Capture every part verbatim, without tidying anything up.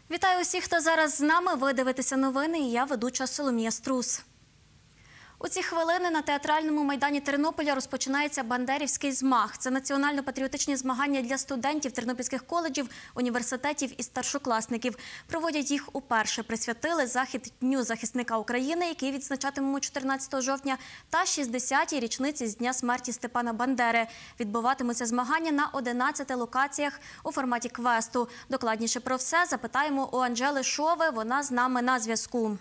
Вітаю усіх, хто зараз з нами. Ви дивитеся новини, і я ведуча Соломія Струс. У ці хвилини на театральному майдані Тернополя розпочинається Бандерівський змаг. Це національно-патріотичні змагання для студентів тернопільських коледжів, університетів і старшокласників. Проводять їх уперше. Присвятили захід Дню захисника України, який відзначатимемо чотирнадцятого жовтня, та шістдесятій річниці з дня смерті Степана Бандери. Відбуватимуться змагання на одинадцяти локаціях у форматі квесту. Докладніше про все запитаємо у Анжели Шови. Вона з нами на зв'язку.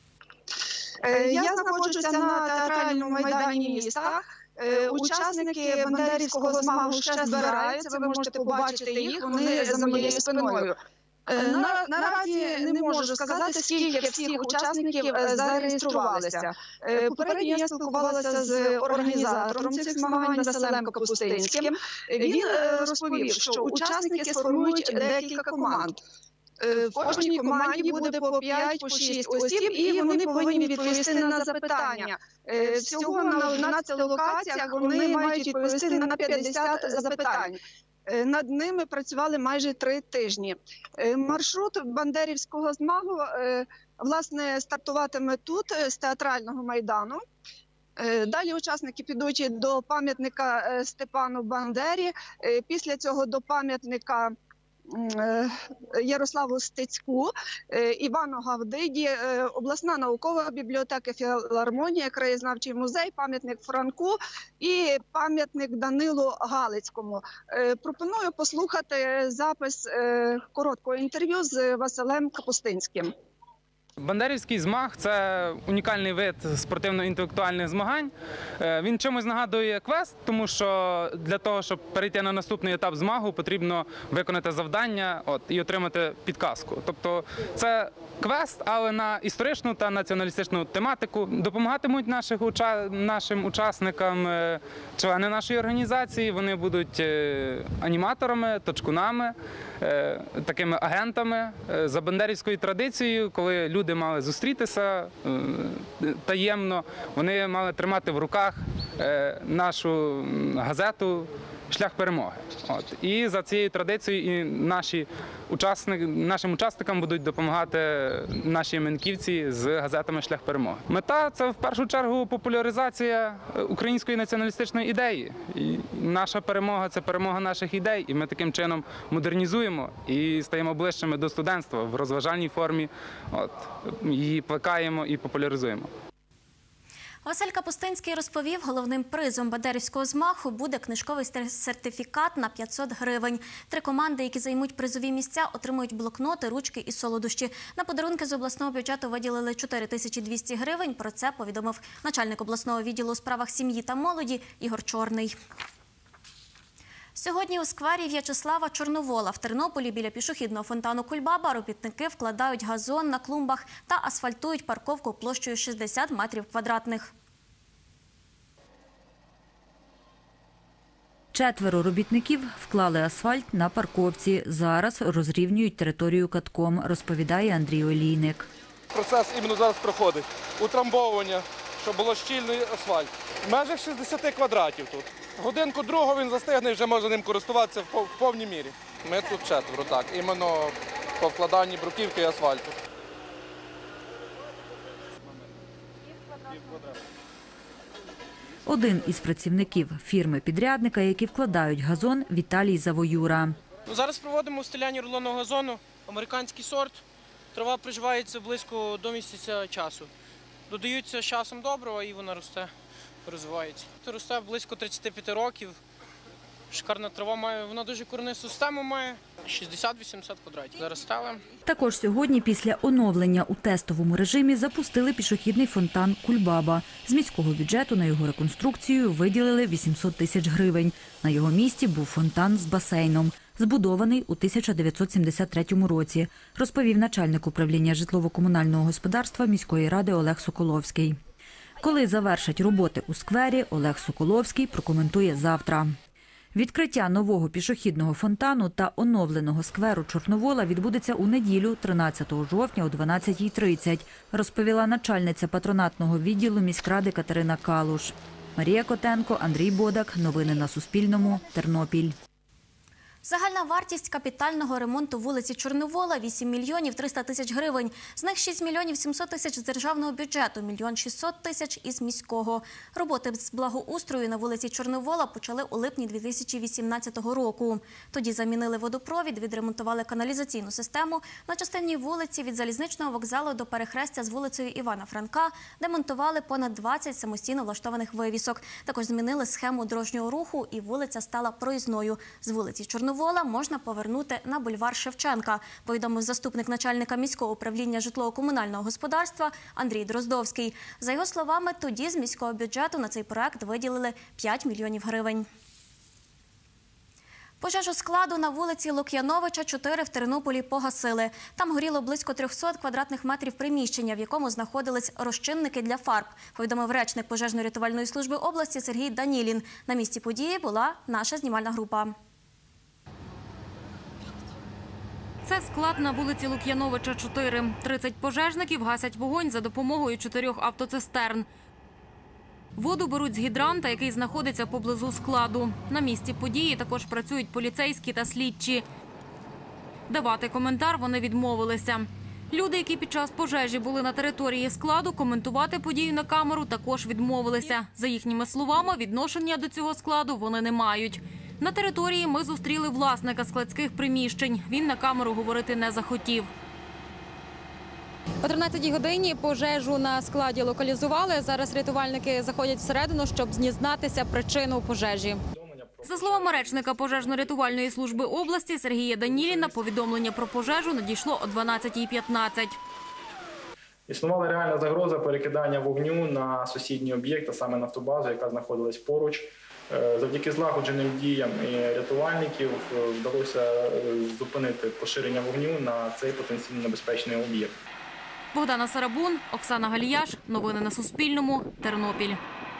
Я знаходжуся на театральному майдані міста. Учасники Бандерівського змагу ще збираються, ви можете побачити їх, вони за моєю спиною. На, наразі не можу сказати, скільки всіх учасників зареєструвалися. Попередньо я спілкувалася з організатором цих змагань Василем Капустинським. Він розповів, що учасники сформують декілька команд. В кожній команді буде по п'ять шість осіб, і вони повинні відповісти на запитання. Всього на одинадцяти локаціях вони мають відповісти на п'ятдесят запитань. Над ними працювали майже три тижні. Маршрут Бандерівського змагу, власне, стартуватиме тут, з театрального майдану. Далі учасники підуть до пам'ятника Степану Бандері, після цього до пам'ятника Ярославу Стецьку, Івану Гавдиді, обласна наукова бібліотека, філармонія, краєзнавчий музей, пам'ятник Франку і пам'ятник Данилу Галицькому. Пропоную послухати запис короткого інтерв'ю з Василем Капустинським. Бандерівський змаг – це унікальний вид спортивно-інтелектуальних змагань. Він чимось нагадує квест, тому що для того, щоб перейти на наступний етап змагу, потрібно виконати завдання от, і отримати підказку. Тобто це квест, але на історичну та націоналістичну тематику. Допомагатимуть наших, нашим учасникам члени нашої організації. Вони будуть аніматорами, точкунами, такими агентами за бандерівською традицією, коли люди Люди мали зустрітися таємно, вони мали тримати в руках нашу газету «Шлях перемоги». От. І за цією традицією і наші учасники, нашим учасникам будуть допомагати наші іменківці з газетами «Шлях перемоги». Мета – це в першу чергу популяризація української націоналістичної ідеї. І наша перемога – це перемога наших ідей, і ми таким чином модернізуємо і стаємо ближчими до студентства в розважальній формі, от, її плекаємо і популяризуємо. Василь Капустинський розповів, головним призом Бандерівського змагу буде книжковий сертифікат на п'ятсот гривень. Три команди, які займуть призові місця, отримують блокноти, ручки і солодощі. На подарунки з обласного бюджету виділили чотири тисячі двісті гривень. Про це повідомив начальник обласного відділу у справах сім'ї та молоді Ігор Чорний. Сьогодні у сквері В'ячеслава Чорновола в Тернополі біля пішохідного фонтану Кульбаба робітники вкладають газон на клумбах та асфальтують парковку площею шістдесят метрів квадратних. Четверо робітників вклали асфальт на парковці. Зараз розрівнюють територію катком, розповідає Андрій Олійник. Процес іменно зараз проходить. Утрамбовування, щоб було щільний асфальт. В межах шістдесят квадратів тут. Годинку другу він застигне і вже можна ним користуватися в повній мірі. Ми тут четверо, так, іменно по вкладанні бруківки і асфальту. Один із працівників фірми-підрядника, які вкладають газон, Віталій Завоюра. Зараз проводимо устеляння рулонного газону, американський сорт. Трава приживається близько до місяця часу. Додаються з часом добрива і вона росте, розвивається. Росте близько тридцяти п'яти років. Шикарна трава має, вона дуже коренисту систему має, шістдесят-вісімдесят квадратів. Зараз ставимо. Також сьогодні після оновлення у тестовому режимі запустили пішохідний фонтан Кульбаба. З міського бюджету на його реконструкцію виділили вісімсот тисяч гривень. На його місці був фонтан з басейном, збудований у тисяча дев'ятсот сімдесят третьому році, розповів начальник управління житлово-комунального господарства міської ради Олег Соколовський. Коли завершать роботи у сквері, Олег Соколовський прокоментує завтра. Відкриття нового пішохідного фонтану та оновленого скверу Чорновола відбудеться у неділю, тринадцятого жовтня о дванадцятій тридцять, розповіла начальниця патронатного відділу міськради Катерина Калуш. Марія Котенко, Андрій Бодак. Новини на Суспільному. Тернопіль. Загальна вартість капітального ремонту вулиці Чорновола – вісім мільйонів триста тисяч гривень. З них шість мільйонів сімсот тисяч з державного бюджету, мільйон шістсот тисяч із міського. Роботи з благоустрою на вулиці Чорновола почали у липні дві тисячі вісімнадцятого року. Тоді замінили водопровід, відремонтували каналізаційну систему. На частині вулиці від залізничного вокзалу до перехрестя з вулицею Івана Франка демонтували понад двадцять самостійно влаштованих вивісок. Також змінили схему дорожнього руху і вулиця стала проїзною. З вулиці Чорновола Вола можна повернути на бульвар Шевченка, повідомив заступник начальника міського управління житлово-комунального господарства Андрій Дроздовський. За його словами, тоді з міського бюджету на цей проект виділили п'ять мільйонів гривень. Пожежу складу на вулиці Лук'яновича, чотири в Тернополі погасили. Там горіло близько трьохсот квадратних метрів приміщення, в якому знаходились розчинники для фарб, повідомив речник пожежно-рятувальної служби області Сергій Данілін. На місці події була наша знімальна група. Це склад на вулиці Лук'яновича, чотири. тридцять пожежників гасять вогонь за допомогою чотирьох автоцистерн. Воду беруть з гідранта, який знаходиться поблизу складу. На місці події також працюють поліцейські та слідчі. Давати коментар вони відмовилися. Люди, які під час пожежі були на території складу, коментувати подію на камеру також відмовилися. За їхніми словами, відношення до цього складу вони не мають. На території ми зустріли власника складських приміщень. Він на камеру говорити не захотів. О тринадцятій годині пожежу на складі локалізували. Зараз рятувальники заходять всередину, щоб дізнатися причину пожежі. За словами речника пожежно-рятувальної служби області Сергія Даніліна, повідомлення про пожежу надійшло о дванадцятій п'ятнадцять. Існувала реальна загроза перекидання вогню на сусідній об'єкт, а саме нафтобазу, яка знаходилась поруч. Завдяки злагодженим діям рятувальників вдалося зупинити поширення вогню на цей потенційно небезпечний об'єкт. Богдана Сарабун, Оксана Галіяш. Новини на Суспільному. Тернопіль.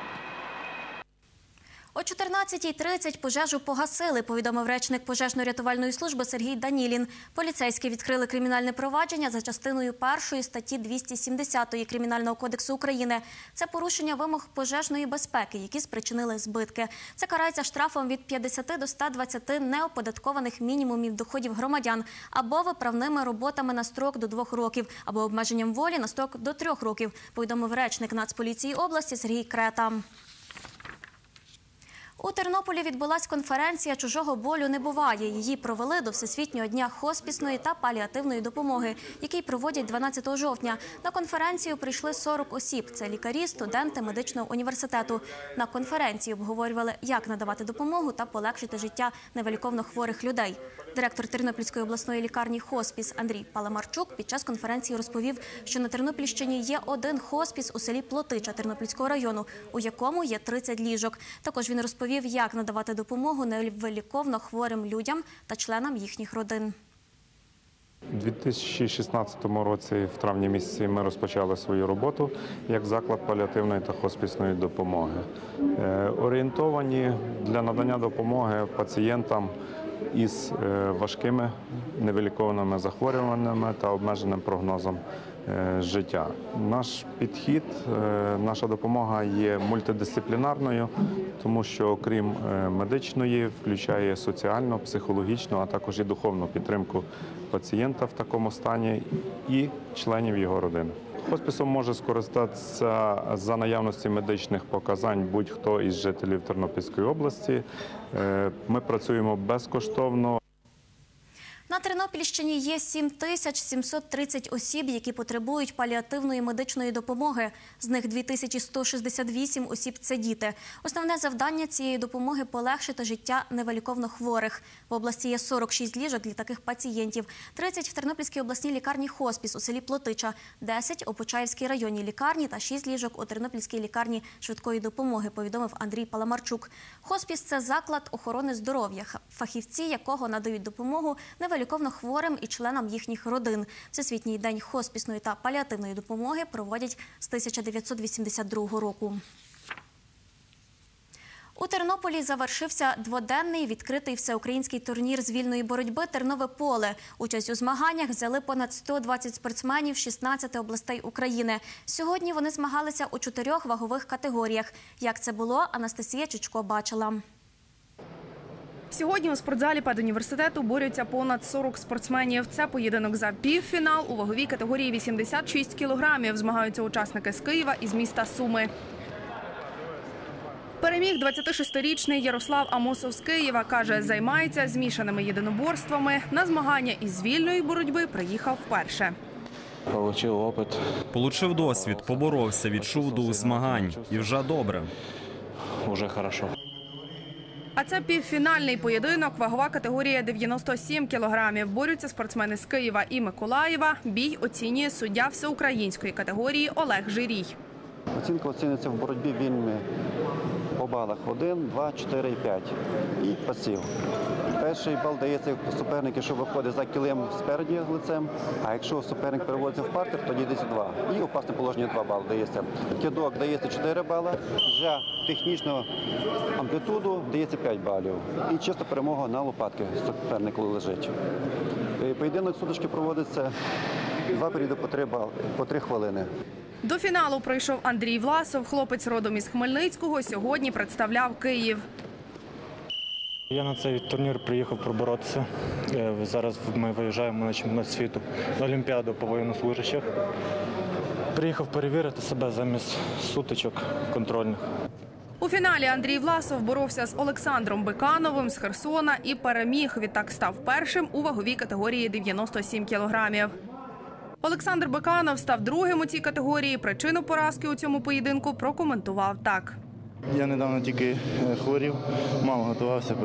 О чотирнадцятій тридцять пожежу погасили, повідомив речник пожежно-рятувальної служби Сергій Данілін. Поліцейські відкрили кримінальне провадження за частиною першої статті двісті сімдесят Кримінального кодексу України. Це порушення вимог пожежної безпеки, які спричинили збитки. Це карається штрафом від п'ятдесяти до ста двадцяти неоподаткованих мінімумів доходів громадян або виправними роботами на строк до двох років, або обмеженням волі на строк до трьох років, повідомив речник Нацполіції області Сергій Крета. У Тернополі відбулась конференція «Чужого болю не буває». Її провели до Всесвітнього дня хоспісної та паліативної допомоги, який проводять дванадцятого жовтня. На конференцію прийшли сорок осіб. Це лікарі, студенти медичного університету. На конференції обговорювали, як надавати допомогу та полегшити життя невиліковно хворих людей. Директор Тернопільської обласної лікарні «Хоспіс» Андрій Паламарчук під час конференції розповів, що на Тернопільщині є один хоспіс у селі Плотича Тернопільського району, у якому є тридцять ліжок. Також він розповів, як надавати допомогу невиліковно хворим людям та членам їхніх родин. У дві тисячі шістнадцятому році, в травні місяці, ми розпочали свою роботу як заклад паліативної та хоспісної допомоги. Орієнтовані для надання допомоги пацієнтам із важкими невилікованими захворюваннями та обмеженим прогнозом життя. Наш підхід, наша допомога є мультидисциплінарною, тому що окрім медичної включає соціальну, психологічну, а також і духовну підтримку пацієнта в такому стані і членів його родини. Хоспісом може скористатися за наявності медичних показань будь-хто із жителів Тернопільської області. Ми працюємо безкоштовно. На Тернопільщині є сім тисяч сімсот тридцять осіб, які потребують паліативної медичної допомоги. З них дві тисячі сто шістдесят вісім осіб – це діти. Основне завдання цієї допомоги – полегшити життя невиліковно хворих. В області є сорок шість ліжок для таких пацієнтів. тридцять в Тернопільській обласній лікарні «Хоспіс» у селі Плотича, десять у Почаївській районній лікарні та шість ліжок у Тернопільській лікарні швидкої допомоги, повідомив Андрій Паламарчук. «Хоспіс» – це заклад охорони здоров'я, фахівці якого надають допомогу невиліковно хворим і членам їхніх родин. Всесвітній день хоспісної та паліативної допомоги проводять з тисяча дев'ятсот вісімдесят другого року. У Тернополі завершився дводенний відкритий всеукраїнський турнір з вільної боротьби «Тернове поле». Участь у змаганнях взяли понад сто двадцять спортсменів з шістнадцяти областей України. Сьогодні вони змагалися у чотирьох вагових категоріях. Як це було, Анастасія Чучко бачила. Сьогодні у спортзалі педуніверситету борються понад сорок спортсменів. Це поєдинок за півфінал у ваговій категорії вісімдесят шість кілограмів. Змагаються учасники з Києва і з міста Суми. Переміг двадцятишестирічний Ярослав Амосов з Києва. Каже, займається змішаними єдиноборствами. На змагання із вільної боротьби приїхав вперше. Получив опит. Получив досвід, поборовся, відчув дух змагань. І вже добре. Уже хорошо. А це півфінальний поєдинок, вагова категорія дев'яносто сім кілограмів. Борються спортсмени з Києва і Миколаєва. Бій оцінює суддя всеукраїнської категорії Олег Жирій. Оцінка оцінюється в боротьбі вільними по балах один, два, чотири і п'ять. І пасів. Перший бал дається супернику, що виходить за килим спереді лицем, а якщо суперник переводиться в партер, тоді дається два. І опасне положення два бали дається. Кидок дається чотири бали, за технічну амплітуду дається п'ять балів. І чисто перемога на лопатки супернику лежить. Поєдинок сутички проводиться два періоди по три, бали, по три хвилини. До фіналу прийшов Андрій Власов, хлопець родом із Хмельницького, сьогодні представляв Київ. Я на цей турнір приїхав проборотися. Зараз ми виїжджаємо на чемпіонат світу, на Олімпіаду по воєннослужащих. Приїхав перевірити себе замість сутичок контрольних. У фіналі Андрій Власов боровся з Олександром Бикановим з Херсона і переміг. Відтак став першим у ваговій категорії дев'яносто сім кілограмів. Олександр Биканов став другим у цій категорії. Причину поразки у цьому поєдинку прокоментував так. Я недавно тільки хворів, мало готувався,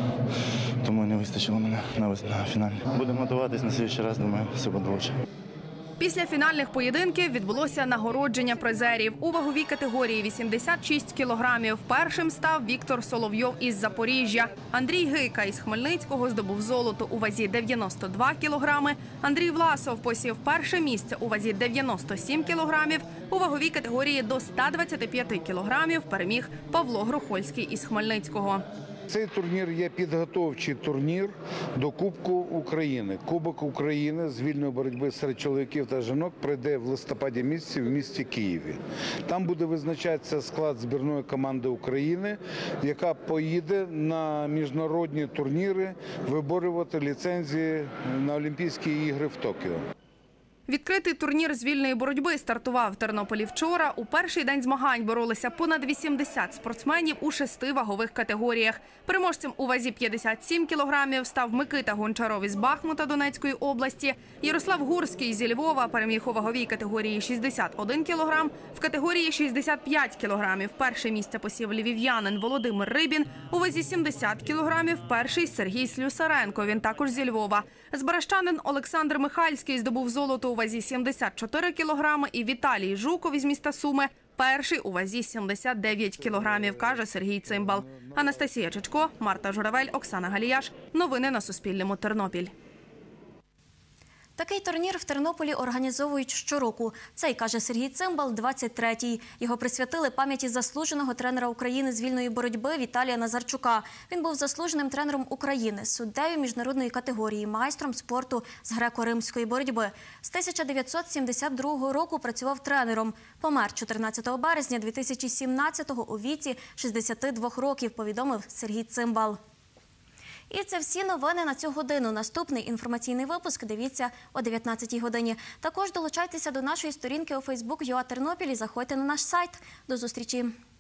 тому не вистачило мене на фіналі. Будемо готуватись на слідчий раз, думаю, все буде краще. Після фінальних поєдинків відбулося нагородження призерів. У ваговій категорії вісімдесят шість кілограмів першим став Віктор Соловйов із Запоріжжя. Андрій Гийка із Хмельницького здобув золото у вазі дев'яносто два кілограми. Андрій Власов посів перше місце у вазі дев'яносто сім кілограмів. У ваговій категорії до ста двадцяти п'яти кілограмів переміг Павло Грохольський із Хмельницького. Цей турнір є підготовчий турнір до Кубку України. Кубок України з вільної боротьби серед чоловіків та жінок пройде в листопаді місяці в місті Києві. Там буде визначатися склад збірної команди України, яка поїде на міжнародні турніри виборювати ліцензії на Олімпійські ігри в Токіо. Відкритий турнір з вільної боротьби стартував в Тернополі вчора. У перший день змагань боролися понад вісімдесят спортсменів у шести вагових категоріях. Переможцем у вазі п'ятдесят сім кілограмів став Микита Гончаров із Бахмута Донецької області. Ярослав Гурський зі Львова переміг у ваговій категорії шістдесят один кілограм. В категорії шістдесят п'ять кілограмів перше місце посів львів'янин Володимир Рибін. У вазі сімдесят кілограмів перший Сергій Слюсаренко, він також зі Львова. Збаращанин Олександр Михальський здобув золото у вазі сімдесят чотири кілограми і Віталій Жуков із міста Суми перший у вазі сімдесят дев'ять кілограмів, каже Сергій Цимбал. Анастасія Чичко, Марта Журавель, Оксана Галіяш. Новини на Суспільному. Тернопіль. Такий турнір в Тернополі організовують щороку. Цей, каже Сергій Цимбал, двадцять третій. Його присвятили пам'яті заслуженого тренера України з вільної боротьби Віталія Назарчука. Він був заслуженим тренером України, суддею міжнародної категорії, майстром спорту з греко-римської боротьби. З тисяча дев'ятсот сімдесят другого року працював тренером. Помер чотирнадцятого березня дві тисячі сімнадцятого у віці шістдесяти двох років, повідомив Сергій Цимбал. І це всі новини на цю годину. Наступний інформаційний випуск дивіться о дев'ятнадцятій годині. Також долучайтеся до нашої сторінки у Фейсбук ЮА Тернопіль і заходьте на наш сайт. До зустрічі!